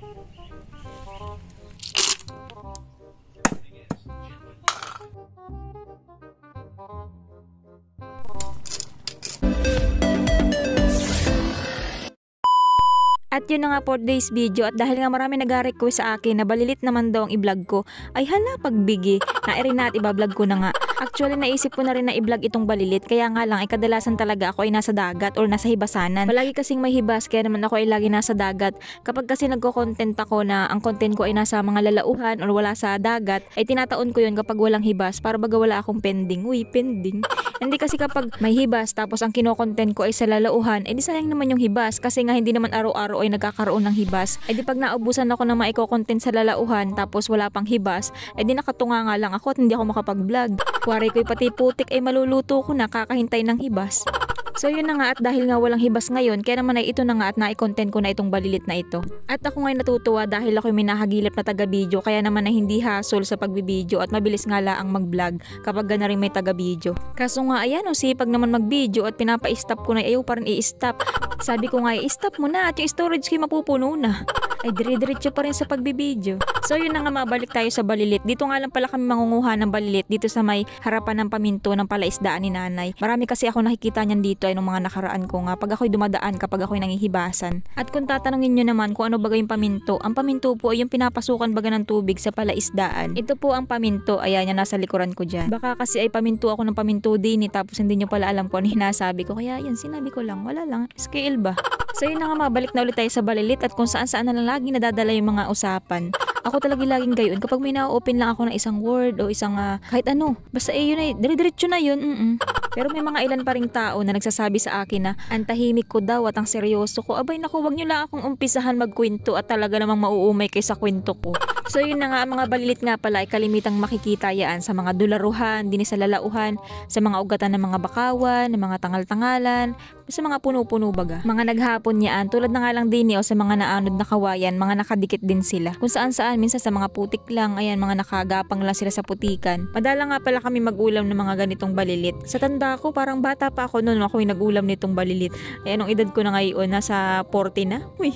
At yun na nga for today's video, at dahil nga marami nag-request sa akin na balilit naman daw ang i-vlog ko, ay hala pagbigi, nairin na at iba-vlog ko na nga. Actually naisip ko na rin na i-vlog itong balilit, kaya nga lang ay kadalasan talaga ako ay nasa dagat or nasa hibasanan. Palagi kasing may hibas, kaya naman ako ay lagi nasa dagat. Kapag kasi nagko-content ako na ang content ko ay nasa mga lalauhan or wala sa dagat, ay tinataon ko yun kapag walang hibas para baga wala akong pending. Uy, pending. Hindi kasi kapag may hibas tapos ang kino-content ko ay sa lalauhan, ay di sayang naman yung hibas kasi nga hindi naman araw-araw ay nagkakaroon ng hibas. Ay di pag naubusan ako ng maiko-content sa lalauhan tapos wala pang hibas, ay di nakatunga nga lang ako at hindi ako makapag-vlog. Kuwari ko'y pati putik ay maluluto ko na kakahintay ng hibas. So yun na nga, at dahil nga walang hibas ngayon, kaya naman ay ito na nga at nai-content ko na itong balilit na ito. At ako ngay natutuwa dahil ako may nahagilap na taga-video, kaya naman ay hindi hassle sa pagbibideo at mabilis nga laang mag-vlog kapag gana rin may taga-video. Kaso nga ayan o, sipag naman mag-video at pinapa-stop ko na ayaw pa rin i-stop. Sabi ko nga i-stop mo na at yung storage ko mapupuno na. Ay dire-diretso pa rin sa pagbibideo. So yun na nga, mabalik tayo sa balilit. Dito nga lang pala kami mangunguha ng balilit dito sa may harapan ng paminto ng palaisdaan ni nanay. Marami kasi ako nakikita niyan dito ay nung mga nakaraan ko nga pag ako'y dumadaan kapag ako'y nangihibasan. At kung tatanungin nyo naman kung ano baga yung paminto, ang paminto po ay yung pinapasukan baga ng tubig sa palaisdaan. Ito po ang paminto, ayan yan nasa likuran ko dyan. Baka kasi ay paminto ako ng paminto din tapos hindi nyo pala alam kung ano hinasabi ko. Kaya yan, sinabi ko lang, wala lang, scale ba? So yun na nga, mabalik na ulit tayo sa balilit at kung saan-saan na lang lagi nadadala yung mga usapan. Ako talaga laging gayon kapag may na-open lang ako ng isang word o isang kahit ano. Basta yun ay, dire-diretso na yun. Pero may mga ilan pa ring tao na nagsasabi sa akin na ang tahimik ko daw at ang seryoso ko. Abay naku, wag nyo lang akong umpisahan magkwento at talaga namang mauumay kayo sa kwento ko. So yun na nga, mga balilit nga pala ay kalimitang makikita yan sa mga dularuhan, din sa lalauhan, sa mga ugatan ng mga bakawan, ng mga tangal-tangalan, sa mga puno-puno baga. Mga naghapon yaan, tulad na nga lang din o sa mga naanod na kawayan, mga nakadikit din sila. Kung saan-saan, minsan sa mga putik lang, ayan, mga nakagapang lang sila sa putikan. Madala nga pala kami mag-ulam ng mga ganitong balilit. Sa tanda ko, parang bata pa ako noon ako'y nag-ulam nitong balilit. Ayan, ang edad ko na ngayon, nasa 40 na. Uy.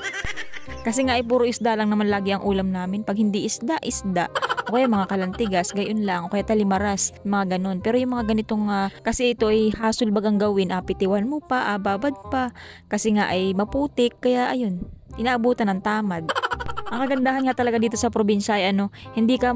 Kasi nga ay puro isda lang naman lagi ang ulam namin. Pag hindi isda, isda. O kaya mga kalantigas, gayon lang. O kaya talimaras, mga ganun. Pero yung mga ganitong, kasi ito ay hassle bagang gawin. Pitiwan mo pa, babad pa. Kasi nga ay maputik, kaya ayun, inaabutan ng tamad. Ang kagandahan nga talaga dito sa probinsya ay hindi ka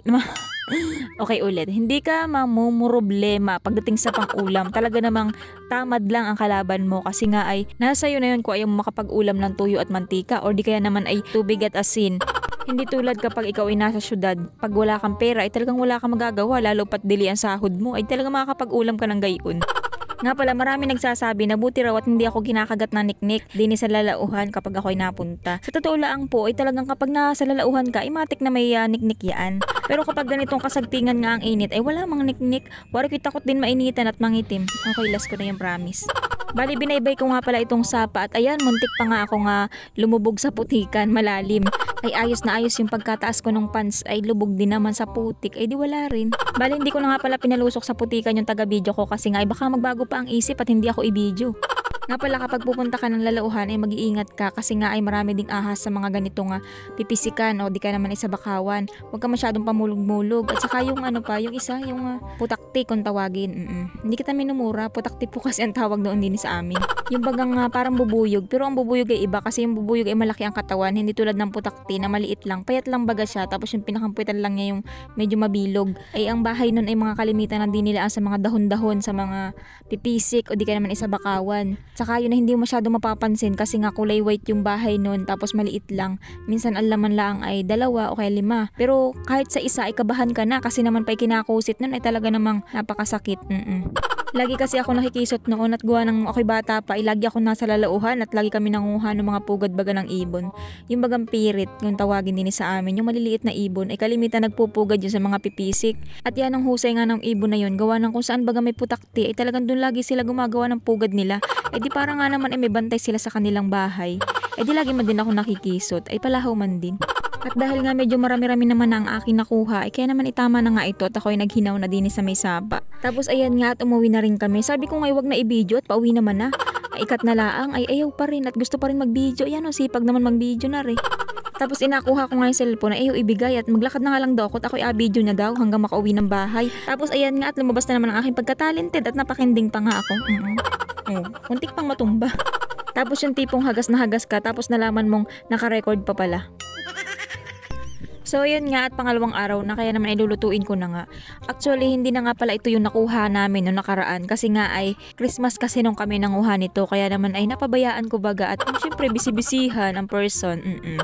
okay ulit. Hindi ka mamumroblema pagdating sa pang-ulam. Talaga namang tamad lang ang kalaban mo kasi nga ay nasa iyo na yun kung ayaw mo makapag-ulam ng tuyo at mantika or di kaya naman ay tubig at asin. Hindi tulad kapag ikaw ay nasa syudad. Pag wala kang pera ay talagang wala kang magagawa, lalo pat dili ang sahod mo ay talagang makakapag-ulam ka ng gayon. Nga pala, marami nagsasabi na buti raw at hindi ako kinakagat ng niknik din sa lalauhan kapag ako'y napunta. Sa totoo lang po ay talagang kapag nasa lalauhan ka, matik na may niknik yan. Pero kapag ganitong kasagtingan nga ang init ay wala mang niknik. Wari ko'y takot din mainitan at mangitim. Okay, last ko na yung promise. Bali, binaybay ko nga pala itong sapa at ayan, muntik pa nga ako nga lumubog sa putikan, malalim. Ay ayos na ayos yung pagkataas ko ng pants ay lubog din naman sa putik, ay di wala rin. Bali, hindi ko na nga pala pinalusok sa putikan yung taga-video ko kasi nga ay baka magbago pa ang isip at hindi ako i-video. Nga pala, kapag pupunta ka ng lalauhan ay mag-iingat ka kasi nga ay marami ding ahas sa mga ganitong pipisikan o di ka naman isa bakawan. Huwag ka masyadong pamulog-mulog. At saka yung yung isa, yung putakti kung tawagin. Hindi kita minumura, putakti po kasi ang tawag doon din sa amin. Yung bagang parang bubuyog, pero ang bubuyog ay iba kasi yung bubuyog ay malaki ang katawan, hindi tulad ng putakti na maliit lang. Payat lang baga siya, tapos yung pinakampuitan lang niya yung medyo mabilog. Ay ang bahay nun ay mga kalimitan na dinilaan sa mga dahon-dahon, sa mga pipisik o di ka naman isa bakawan. Saka yun na hindi masyado mapapansin kasi nga kulay white yung bahay nun tapos maliit lang. Minsan ang laman lang ay 2 o kaya 5. Pero kahit sa isa ay kabahan ka na kasi naman pa'y kinakusit nun ay talaga namang napakasakit. Lagi kasi ako nakikisot noon at gawa ng ako'y bata pa ay lagi ako nasa lalauhan at lagi kami nanguha ng mga pugad baga ng ibon. Yung bagang pirit, yung tawagin din sa amin, yung maliliit na ibon ay kalimitan nagpupugad yun sa mga pipisik. At yan ang husay nga ng ibon na yun, gawa ng kung saan baga may putakti ay talagang dun lagi sila gumagawa ng pugad nila. Eh di para nga naman ay may bantay sila sa kanilang bahay. Eh di lagi man din ako nakikisot, ay palahaw man din. At dahil nga medyo marami-rami naman na ang aking nakuha, ay kaya naman itama na nga ito at ako'y naghinaw na din sa may sapa. Tapos ayan nga at umuwi na rin kami. Sabi ko nga wag na i-video at pauwi naman na. Ay ikat na laang ay ayaw pa rin at gusto pa rin mag-video. Ayan o, sipag naman mag-video na rin. Tapos inakuha ko nga yung cellphone na ibigay at maglakad na nga lang daw ako at ako'y video niya daw hanggang makauwi ng bahay. Tapos ayan nga at lumabas na naman ang aking pagka-talented at napakinding pa nga ako. Muntik pang matumba. Tapos yung tipong hagas na hagas ka tapos nalaman mong naka-record pa pala. So yun nga at pangalawang araw na kaya naman ilulutuin ko na nga. Actually hindi na nga pala ito yung nakuha namin nung nakaraan kasi nga ay Christmas kasi nung kami nanguha nito kaya naman ay napabayaan ko baga at syempre bisibisihan ang person.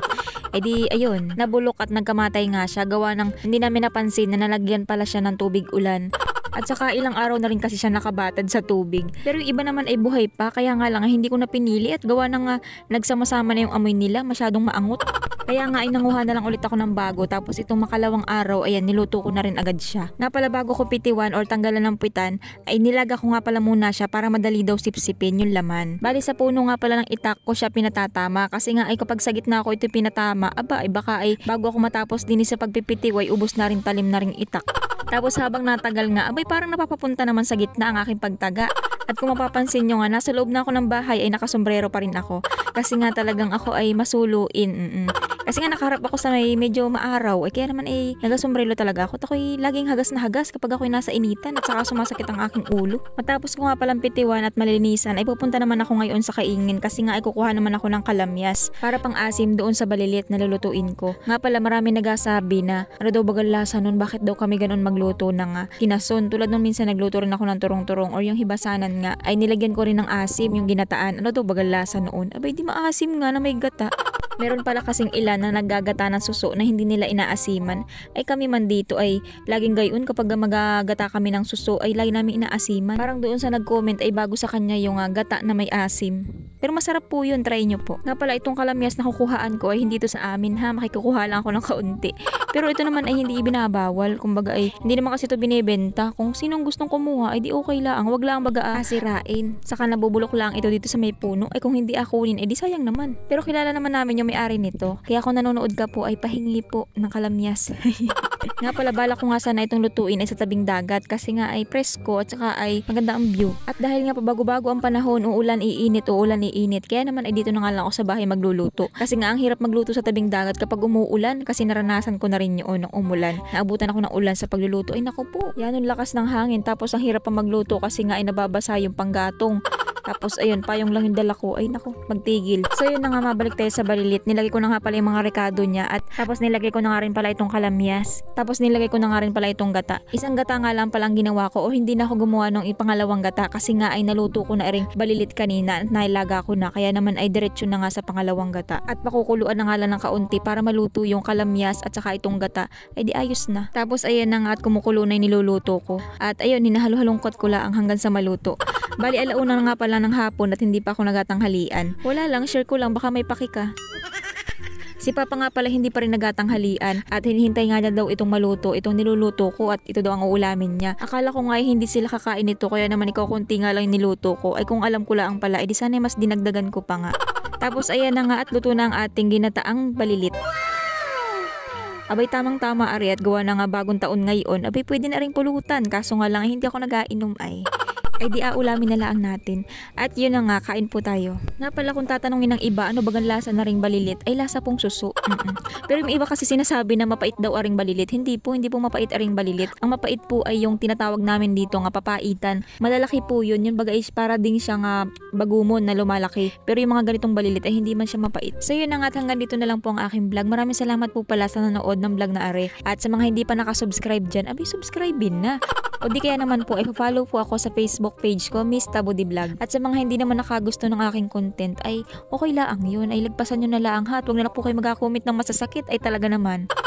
Eh di ayun, nabulok at nagkamatay nga siya gawa ng hindi namin napansin na nalagyan pala siya ng tubig ulan. At saka ilang araw na rin kasi siya nakabatad sa tubig. Pero yung iba naman ay buhay pa kaya nga lang hindi ko na pinili at gawa na nga nagsama-sama na yung amoy nila masyadong maangot. Kaya nga ay nanguha na lang ulit ako ng bago tapos itong makalawang araw ayan niluto ko na rin agad siya. Nga pala bago ko pitiwan or tanggalan ng pitan ay nilaga ko nga pala muna siya para madali daw sipsipin yung laman. Bali sa puno nga pala ng itak ko siya pinatatama kasi nga ay kapag sa gitna ko ito pinatama aba ay baka ay bago ako matapos din sa pagpipitiw ay ubos na rin talim na rin itak. Tapos habang natagal nga, abay parang napapapunta naman sa gitna ang aking pagtaga. At kung mapapansin nyo nga, nasa loob na ako ng bahay ay nakasombrero pa rin ako. Kasi nga talagang ako ay masuluin. Kasi nga nakaharap ako sa may medyo maaraw. Kaya naman ay nagasombrero talaga ako. At ako'y laging hagas na hagas kapag ako'y nasa initan at saka sumasakit ang aking ulo. Matapos ko nga palang pitiwan at malinisan ay pupunta naman ako ngayon sa kaingin kasi nga ay kukuha naman ako ng kalamyas para pang asim doon sa balilit na lulutuin ko. Nga pala marami nagasabi na ano daw bagal lasa nun, bakit daw kami ganun magluto ng kinason. Tulad nung minsan nagluto rin ako ng turong-turong or yung hibasanan nga ay nilagyan ko rin ng asim yung ginataan. Ano daw bagal lasa noon? Abay di maasim nga na may gata. Meron pala kasing ilan na naggagata ng suso na hindi nila inaasiman. Ay kami man dito ay laging gayon kapag magagata kami ng suso ay lagi namin inaasiman. Parang doon sa nag-comment ay bago sa kanya yung gata na may asim. Pero masarap po yun, try nyo po. Nga pala itong kalamyas na kukuhaan ko ay hindi to sa amin ha, makikukuha lang ako ng kaunti. Pero ito naman ay hindi ibinabawal, kumbaga ay hindi naman kasi ito binibenta. Kung sinong gustong kumuha ay di okay lang, wag lang baga asirain. Saka nabubulok lang ito dito sa may puno, ay kung hindi akunin ay di sayang naman. Pero kilala naman namin yung may-ari nito, kaya kung nanonood ka po ay pahingi po ng kalamyas. Nga pala bala ko nga sana itong lutuin ay sa tabing dagat kasi nga ay presko at saka ay maganda ang view. At dahil nga pabago-bago ang panahon, uulan iinit, kaya naman ay dito na nga lang ako sa bahay magluluto. Kasi nga ang hirap magluto sa tabing dagat kapag umuulan kasi naranasan ko na rin yun ng umulan. Naabutan ako ng ulan sa pagluluto. Ay naku po, yan yung lakas ng hangin tapos ang hirap pa magluto kasi nga ay nababasa yung panggatong. Tapos ayun, payong lang yung dala ko. Ay naku, magtigil. So yun na nga, mabalik tayo sa balilit. Nilagay ko na nga pala yung mga rekado niya at tapos nilagay ko na nga rin pala itong kalamyas. Tapos nilagay ko na nga rin pala itong gata. Isang gata nga lang palang ginawa ko o hindi na ako gumawa ng ipangalawang gata kasi nga ay naluto ko na rin balilit kanina at nailaga ko na. Kaya naman ay diretso na nga sa pangalawang gata. At pakukuluan na nga lang ng kaunti para maluto yung kalamyas at saka itong gata. Ay di ayos na. Tapos ayan na nga at kumukulo na yung niluluto ko. At ayun, hinahalu-halungkot ko lang hanggang sa maluto. Bali alauna na nga pala ng hapon at hindi pa ako nagatanghalian. Wala lang, share ko lang baka may paki ka. Si Papa nga pala hindi pa rin nagatanghalian at hinihintay nga niya daw itong maluto, itong niluluto ko at ito daw ang uulamin niya. Akala ko nga hindi sila kakain ito kaya naman ikaw kunti nga lang niluto ko. Ay kung alam ko lang pala, edi sana mas dinagdagan ko pa nga. Tapos ayan na nga at luto na ang ating ginataang balilit. Abay tamang-tama ari at gawa na nga bagong taon ngayon, abay pwede na rin pulutan kaso nga lang hindi ako nag-ainom ay di ulamin na lang natin. At yun na nga, kain po tayo. Nga pala kung tatanungin ng iba, ano bagang lasa na ring balilit, ay lasa pong suso. Pero yung iba kasi sinasabi na mapait daw aring balilit. Hindi po mapait aring balilit. Ang mapait po ay yung tinatawag namin dito nga papaitan. Malalaki po yun, yung baga is para ding siya nga bagumon na lumalaki. Pero yung mga ganitong balilit ay hindi man siya mapait. So yun na nga, hanggang dito na lang po ang aking vlog. Maraming salamat po pala sa nanood ng vlog na are. At sa mga hindi pa nakasubscribe dyan, abay subscribe na. O di kaya naman po, ay follow po ako sa Facebook page ko, Miss Tabudi Vlog. At sa mga hindi naman nakagusto ng aking content, ay okay lang yun. Ay lagpasan nyo na lang ha. At huwag na lang po kayo mag-comment ng masasakit. Ay talaga naman.